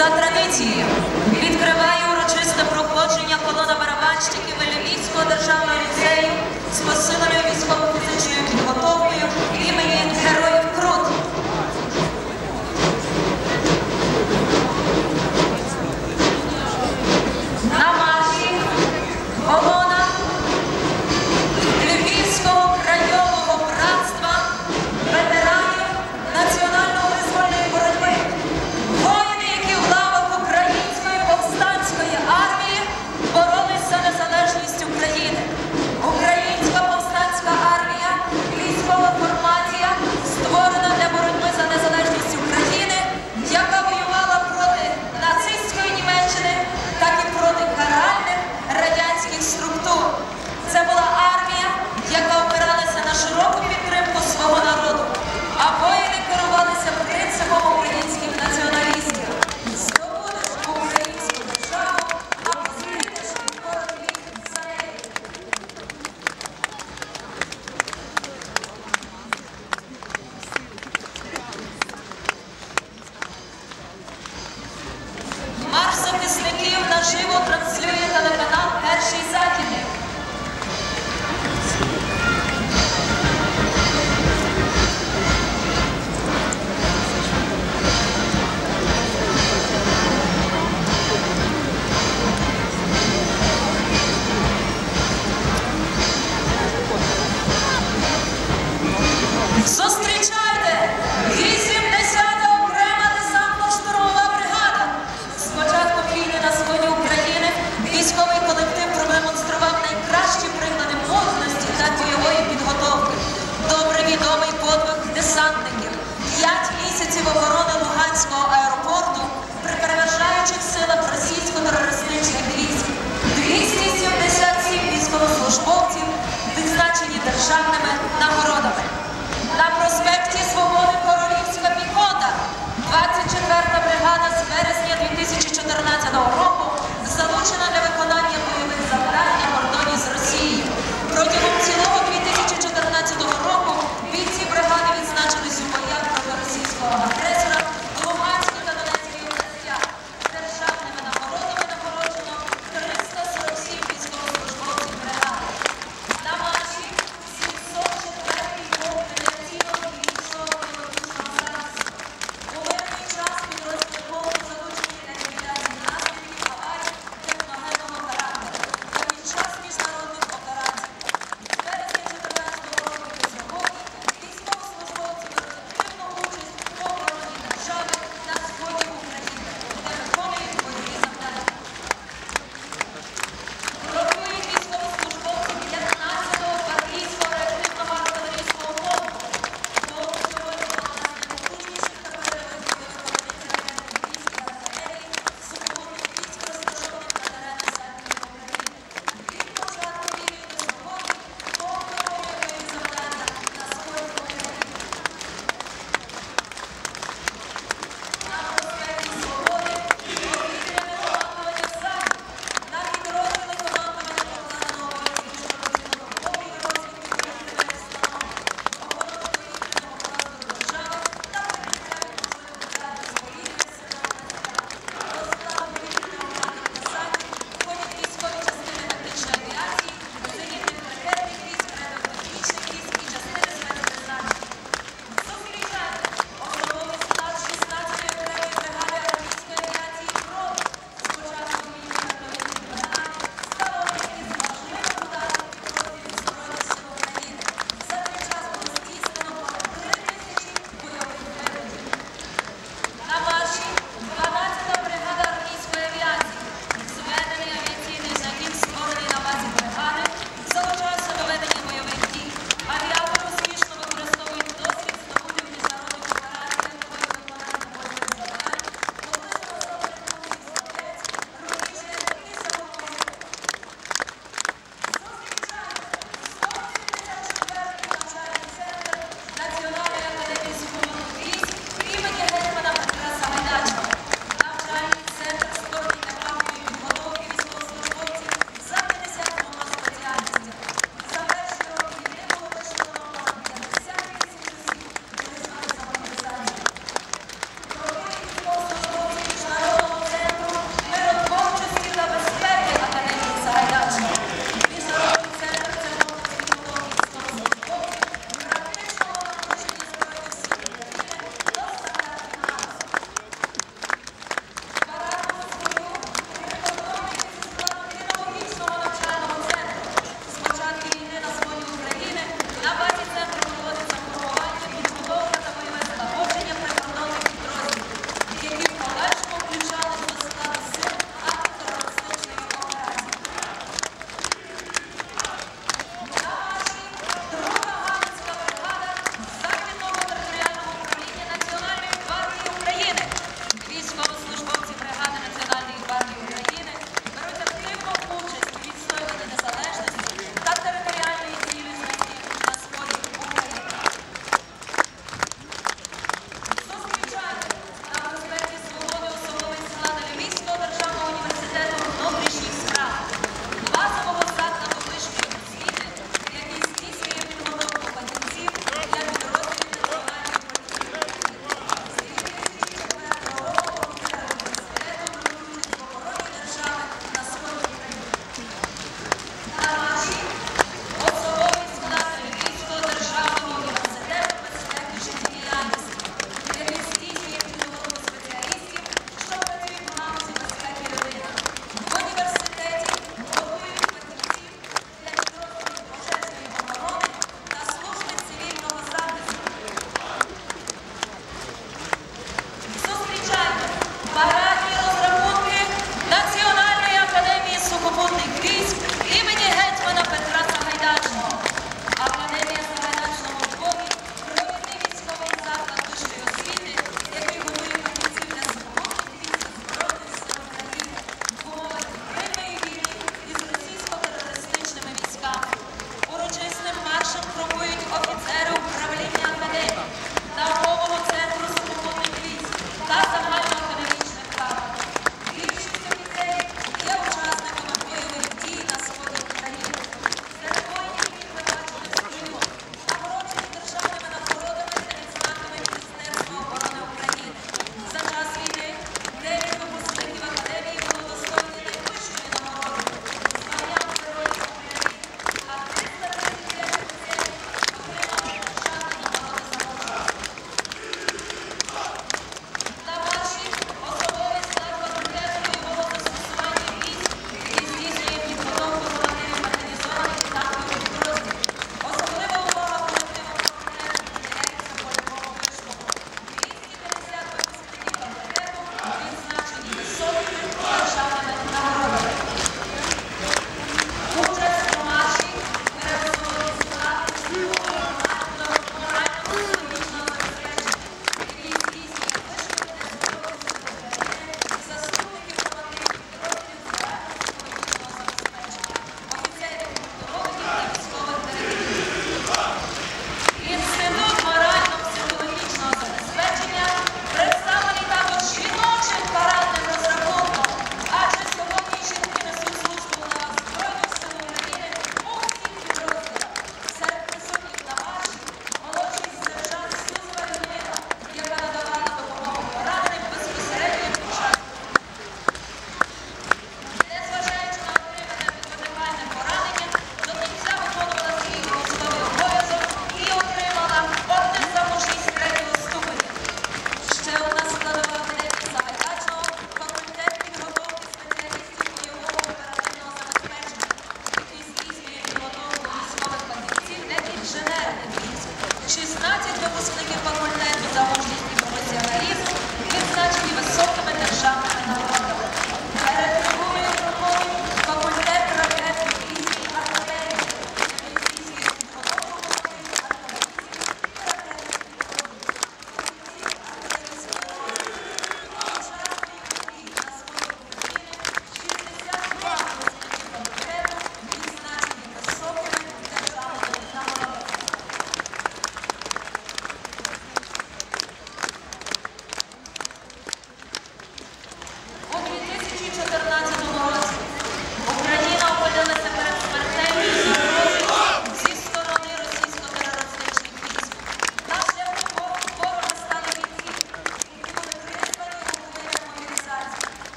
За традицією відкриває урочисте проходження колона барабанщиків Львівського державного ліцею з посиленою військово-фізичною підготовкою імені Героїв Крут. На марші колона Львівського крайового братства ветеранів національно-визвольної боротьби. Воїни, які в лавах Української повстанської армії боролись за незалежність України. Українська повстанська армія – військова формація, створена для боротьби за незалежність України, яка воювала проти нацистської Німеччини, так і проти каральних радянських структур. Це була армія, яка опиралася на широку підтримку свого народу, а воїни керувалися принципом українських націоналістів. Здобудеш українську державу, а позбудеш ворогів за неї. Марш захисників наживо транслює телеканал «Перший західний». Зустрічайте! 80-та окрема десантно-штурмова бригада. З початку війни на сході України військовий колектив продемонстрував найкращі приклади мужності та бойової підготовки. Добре відомий подвиг десантників. 5 місяців оборони Луганського аеропорту при переважаючих силах російсько-терористичних військ. 277 військовослужбовців відзначені державними нагородами. На проспекті Свободи Королівська піхота, 24-та бригада з вересня 2014 року залучена для виконання бойових завдань на кордоні з Росією. Протягом цілого 2014 року бійці бригади відзначились у боях проти російського агресора в Луганській та Донецькій областях. Державними нагородами нагороджено 347 військовослужбовців бригади. На марші 704-й полк авіаційного і іншого пілотичного засобу. У мирний час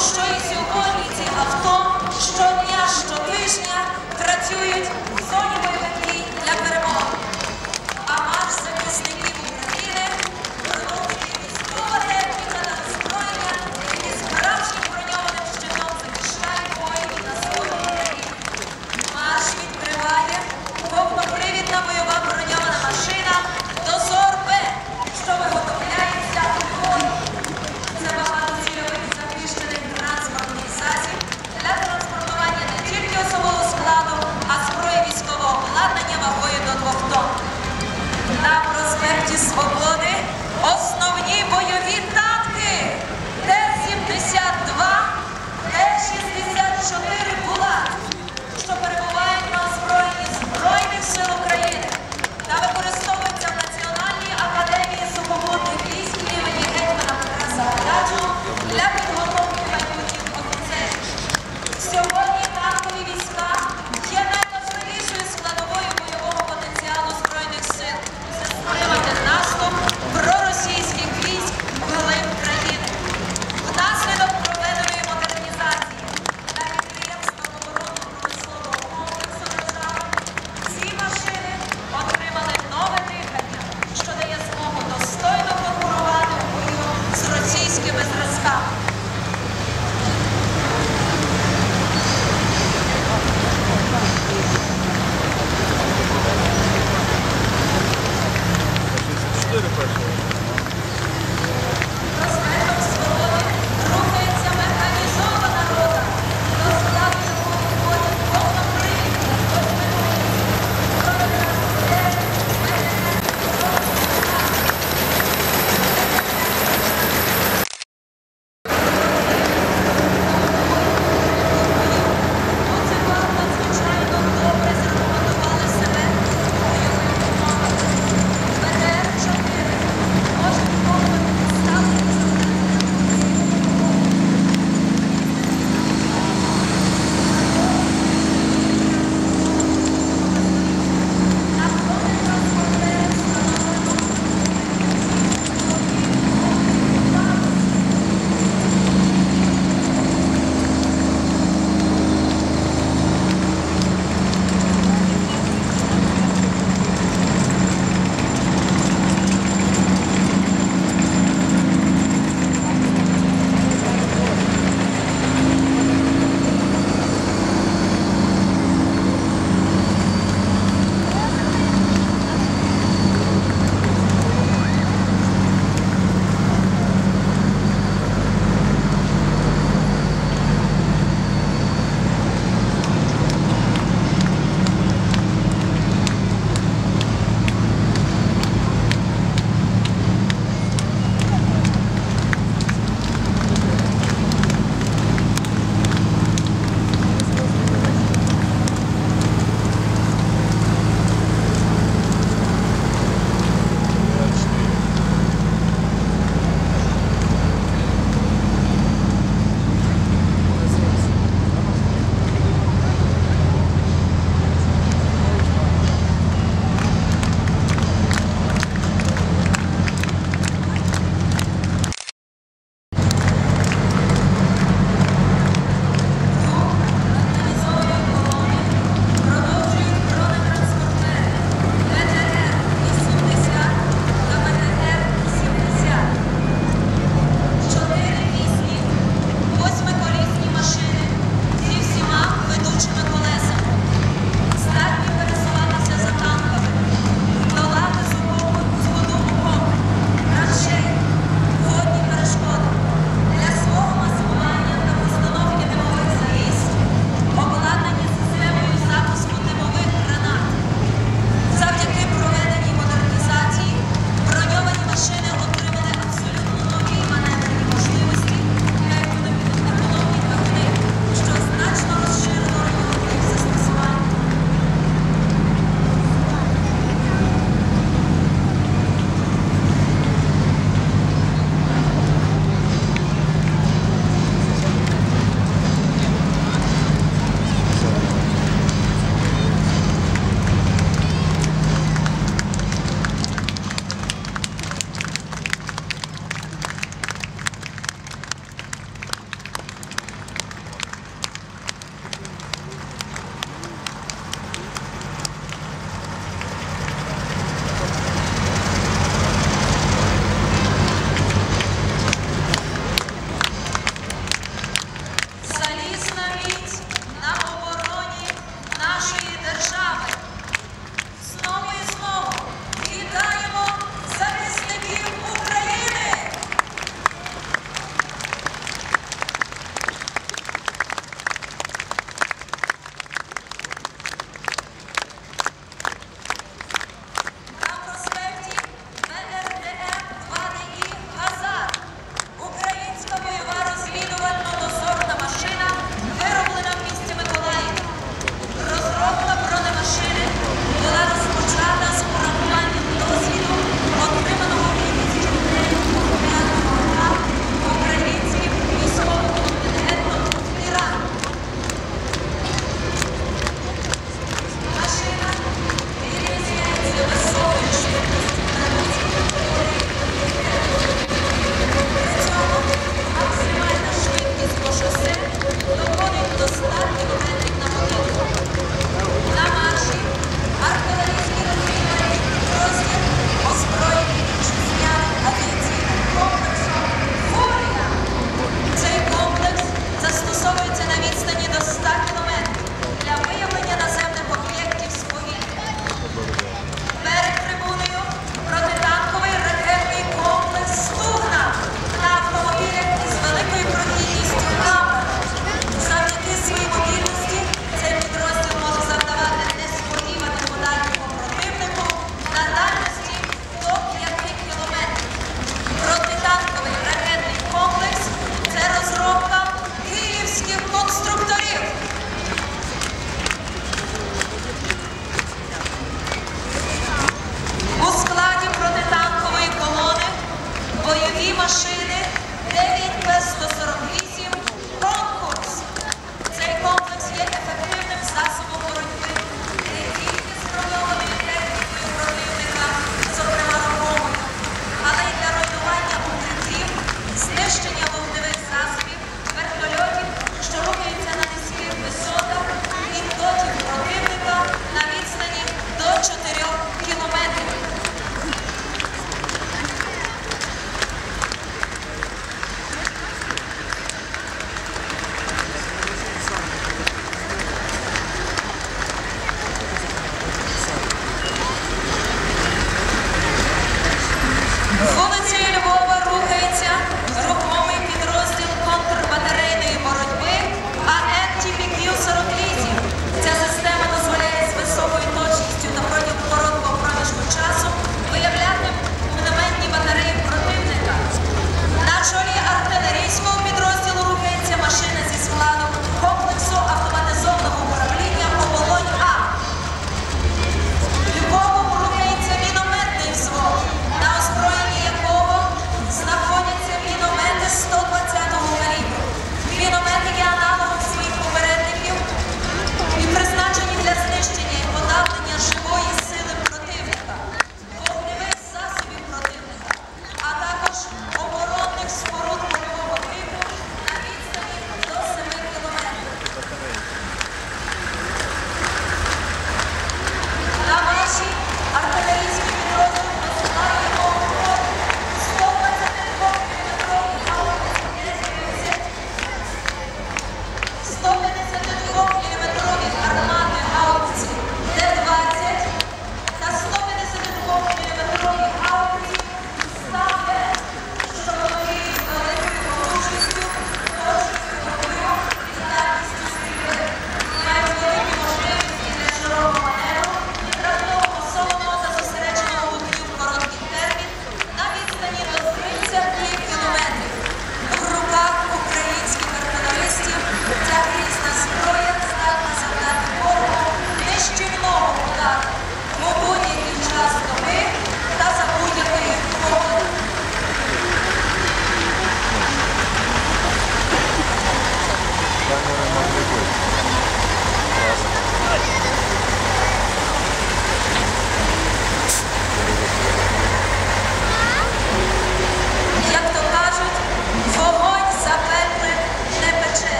що і сьогодні ці авто щодня, щотижня працюють в зоні бойових дій для перемоги. А марш захисників України продовжує військова техніка та озброєння, які справжнім броньованим щитом захищають воїнів на сході України. Марш відкриває повнопривідна бойова броньована машина «Дозор-Б», що виготовляється у Львові. Це багатоцільовий захищений транспортний засіб для транспортування не тільки особового складу, а зброї військового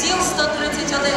відділ 131.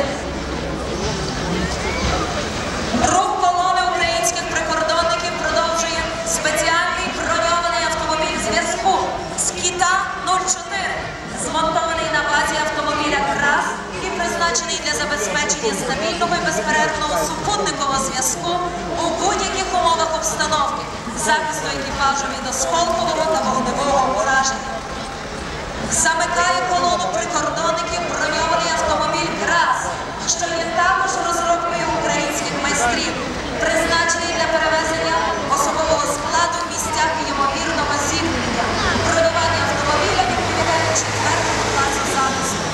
Рух колони українських прикордонників продовжує спеціальний броньований автомобіль зв'язку «Скіта-04», змонтований на базі автомобіля «КРАС» і призначений для забезпечення стабільного і безперервного супутникового зв'язку у будь-яких умовах обстановки, захисту екіпажу від осколкового та вогневого ураження. Замикає колону прикордонників броньований автомобіль «КРАС», що є також розробкою українських майстрів, призначений для перевезення особового складу в місцях ймовірного зіткнення. Бронювання автомобіля відповідає 4-му класу захисту.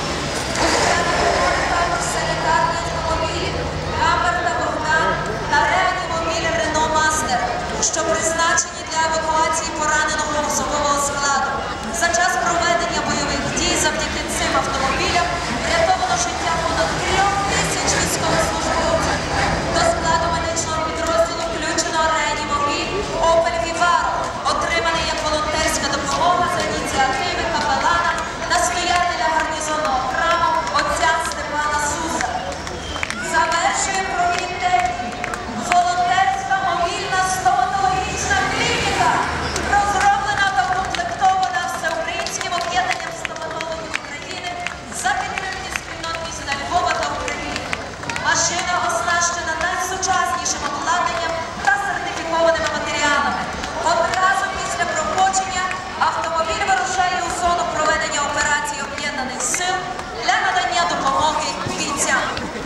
Також санітарні автомобілі «Гаммер» та «Богдан» та реанімобіль «Рено Мастер», що призначені для евакуації пораненого особового складу. За час проведення бойових дій завдяки цим автомобілям врятовано життя понад 3000 військовослужбовців. До складу медичного підрозділу включено реанімобіль «Опель Віваро», отриманий як волонтерська допомога за ініціативи капелана, настоятеля гарнізонного храму отця Степана Суза. Завершує провід техніки волонтерська мобільна стоматологічна клініка, розроблена та укомплектована Всеукраїнським об'єднанням стоматологів України за підтримки спільнот міста Львова та України. Машина оснащена найсучаснішим обладнанням та сертифікованими матеріалами. Одразу після проходження автомобіль вирушає у зону проведення операцій Об'єднаних сил для надання допомоги бійцям.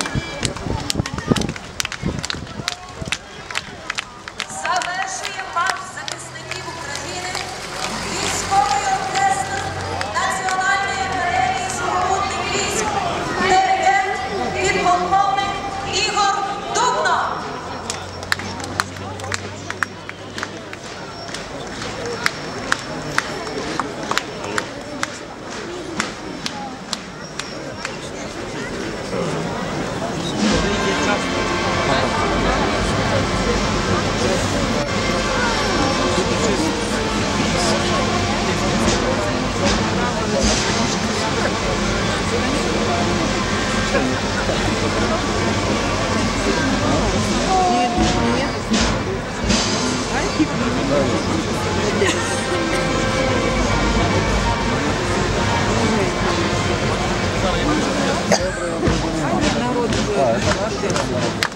Завершує марш захисників України військовий оркестр Національної академії сухопутних військ, диригент, підполковник Ігор Дубно. Народ